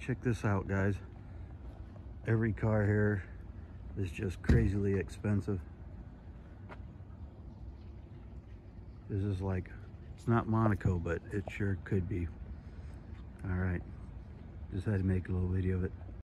check this out, guys. Every car here is just crazily expensive. This is like, it's not Monaco, but it sure could be. All right, just had to make a little video of it.